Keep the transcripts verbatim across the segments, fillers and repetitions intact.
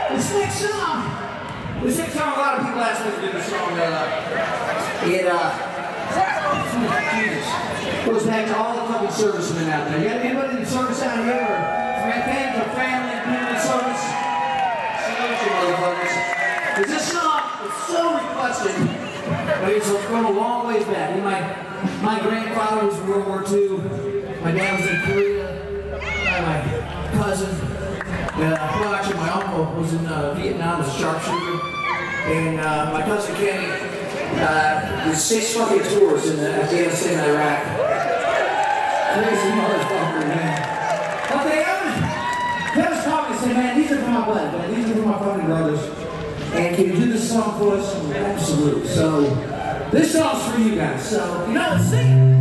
This next song, this next song, a lot of people ask me to do this song. Uh, it uh, Jesus, goes back to all the fucking servicemen out there. You got anybody in the service out here, or friends or family in the service? Salute you, motherfuckers. Because this song was so requested, but it's from a long ways back. And my my grandfather was in World War Two. My dad was in Korea. My cousin. Uh, well, actually, my uncle was in uh, Vietnam as a sharpshooter, and uh, my cousin Chaney uh, did six fucking tours in Afghanistan and Iraq. Crazy motherfucker, man. But they ever, they was talking and said, man, these are for my blood, man. These are for my fucking brothers. And can you do this song for us? Absolutely. So, this song's for you guys. So, you know, let's sing it.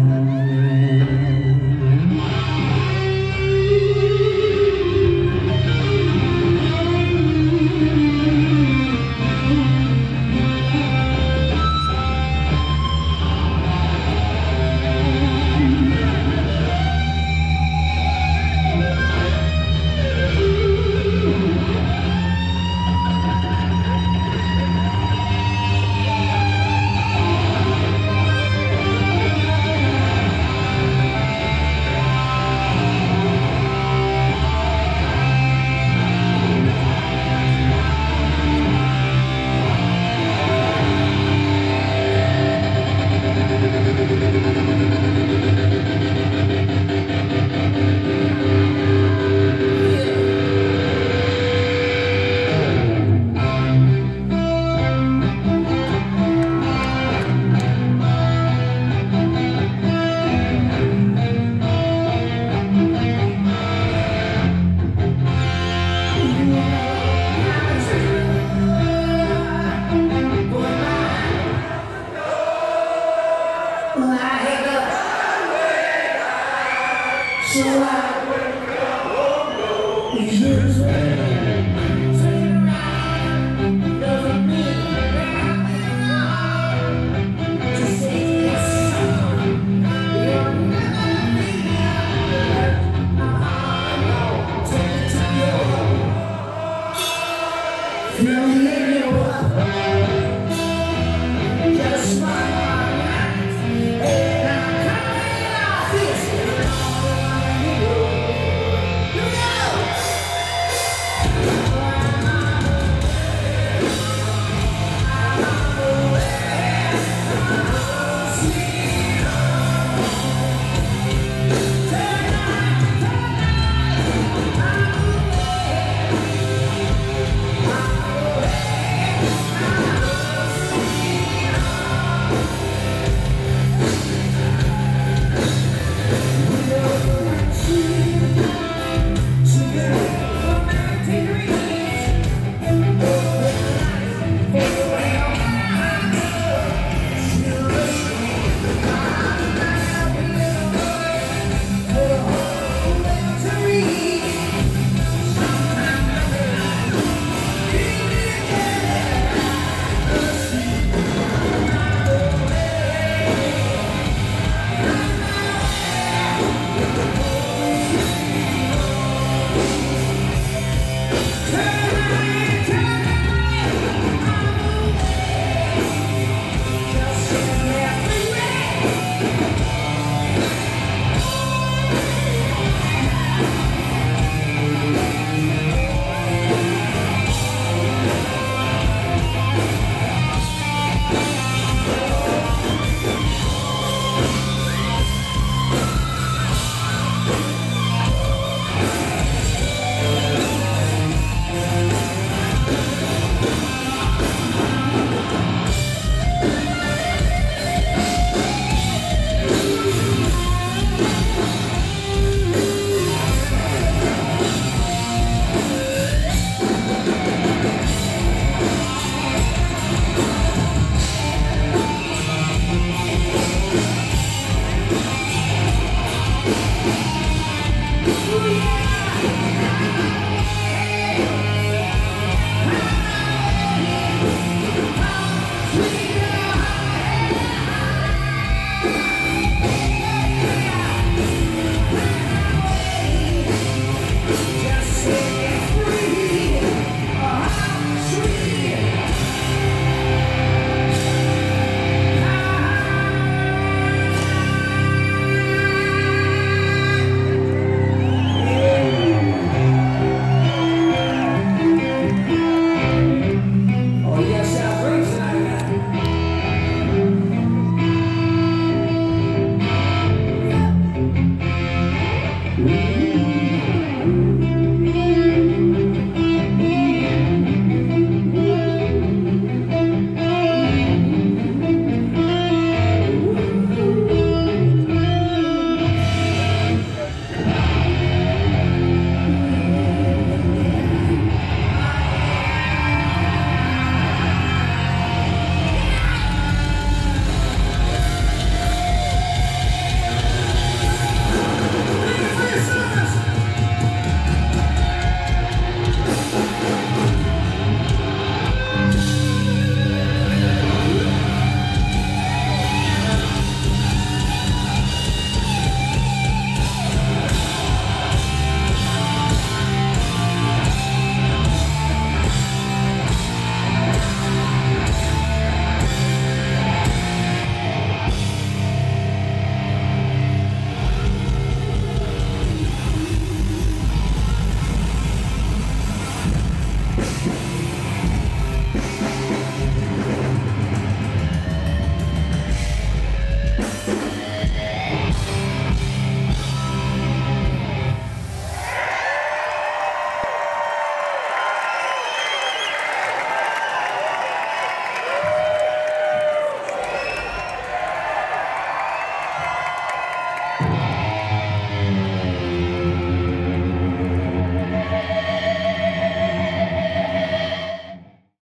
Hey!